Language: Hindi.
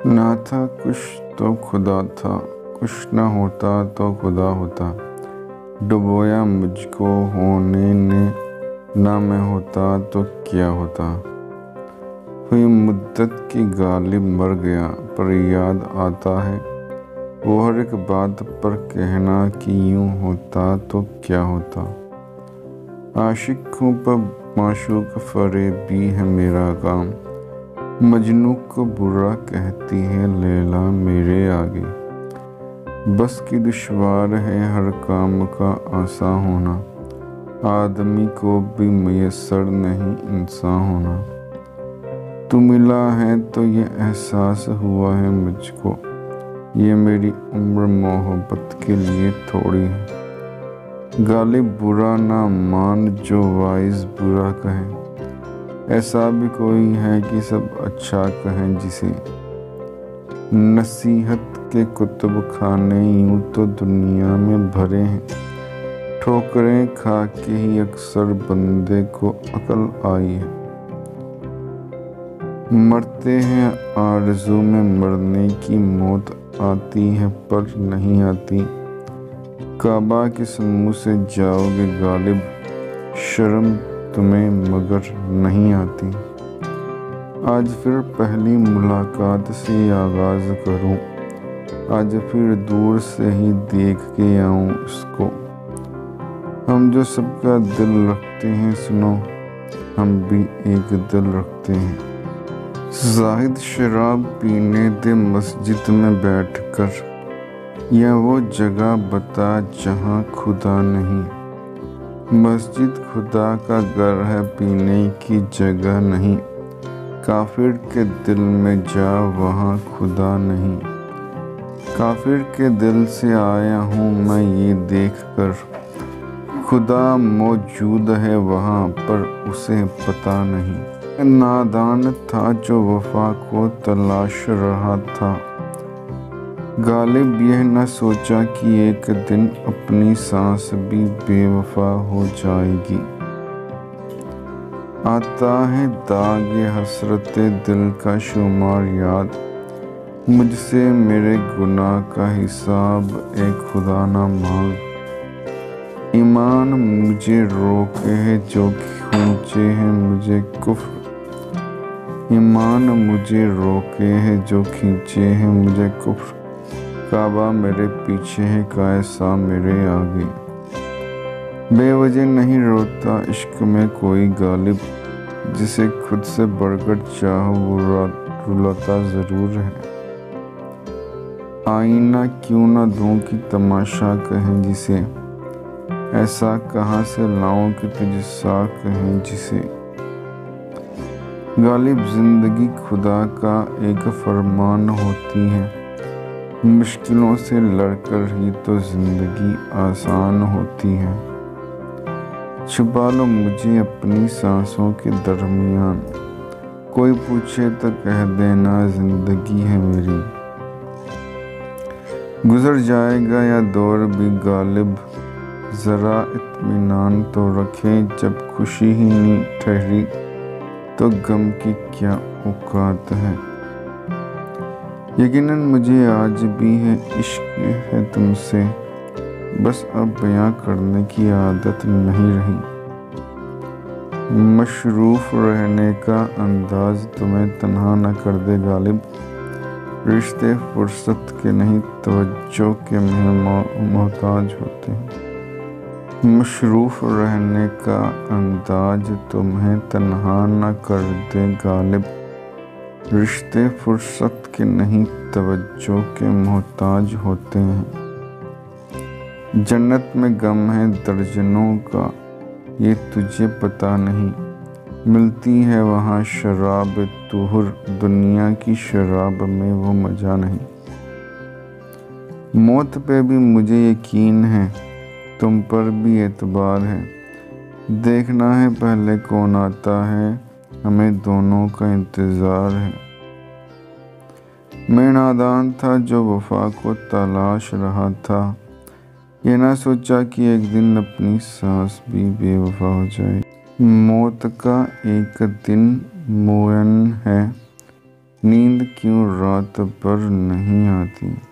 ना था कुछ तो खुदा था, कुछ न होता तो खुदा होता। डुबोया मुझको होने ने, ना मैं होता तो क्या होता। हुई मुद्दत की गालिब मर गया, पर याद आता है वो हर एक बात पर कहना कि यूं होता तो क्या होता। आशिक हूँ पर माशूक फरेबी है मेरा काम। मजनू को बुरा कहती है लैला मेरे आगे। बस की दुश्वार है हर काम का आसा होना। आदमी को भी मुयस्सर नहीं इंसान होना। तू मिला है तो ये एहसास हुआ है मुझको, ये मेरी उम्र मोहब्बत के लिए थोड़ी है। गालिब बुरा ना मान जो वाइज बुरा कहे। ऐसा भी कोई है कि सब अच्छा कहें जिसे। नसीहत के कुतुब खाने यूं तो दुनिया में भरे हैं। ठोकरें खा के ही अक्सर बंदे को अकल आई है। मरते हैं आरज़ू में मरने की, मौत आती है पर नहीं आती। काबा के सम्मू से जाओगे गालिब, शर्म तुम्हें मगर नहीं आती। आज फिर पहली मुलाकात से आगाज़ करूं, आज फिर दूर से ही देख के आऊं उसको। हम जो सबका दिल रखते हैं सुनो, हम भी एक दिल रखते हैं। जाहिद शराब पीने दे मस्जिद में बैठकर, या वो जगह बता जहां खुदा नहीं। मस्जिद खुदा का घर है, पीने की जगह नहीं। काफिर के दिल में जा वहाँ खुदा नहीं। काफिर के दिल से आया हूँ मैं ये देखकर, खुदा मौजूद है वहाँ पर उसे पता नहीं। नादान था जो वफा को तलाश रहा था। गालिब यह न सोचा कि एक दिन अपनी सांस भी बेवफा हो जाएगी। आता है दाग हसरते दिल का शुमार याद, मुझसे मेरे गुनाह का हिसाब एक खुदा ना मांग। ईमान मुझे रोके है जो खींचे है मुझे कुफ्र। ईमान मुझे रोके है जो खींचे है मुझे कुफ्र। काबा मेरे पीछे है कायसा मेरे आगे। बेवजह नहीं रोता इश्क में कोई गालिब, जिसे खुद से बढ़कर चाहो वो रुलाता ज़रूर है। आईना क्यों ना दूं कि तमाशा कहें जिसे, ऐसा कहाँ से लाऊं कि तुझसा कहें जिसे। गालिब जिंदगी खुदा का एक फरमान होती है। मुश्किलों से लड़कर ही तो जिंदगी आसान होती है। छुपा लो मुझे अपनी सांसों के दरमियान, कोई पूछे तो कह देना जिंदगी है मेरी। गुजर जाएगा या दौर भी गालिब, जरा इत्मीनान तो रखें। जब खुशी ही नहीं ठहरी तो गम की क्या औकात है। यकीनन मुझे आज भी है इश्क है तुमसे, बस अब बयां करने की आदत नहीं रही। मशरूफ रहने का अंदाज तुम्हें तन्हा न कर दे गालिब। रिश्ते फुर्सत के नहीं तवज्जो के मोहताज होते हैं। मशरूफ रहने का अंदाज तुम्हें तन्हा न कर दे गालिब। रिश्ते फुर्सत के नहीं तवज्जो के मोहताज होते हैं। जन्नत में गम है दर्जनों का, ये तुझे पता नहीं। मिलती है वहाँ शराब तुहुर, दुनिया की शराब में वो मजा नहीं। मौत पे भी मुझे यकीन है, तुम पर भी एतबार है। देखना है पहले कौन आता है, हमें दोनों का इंतज़ार है। मैं नादान था जो वफा को तलाश रहा था, ये ना सोचा कि एक दिन अपनी सांस भी बेवफा हो जाए। मौत का एक दिन मुअय्यन है, नींद क्यों रात भर नहीं आती।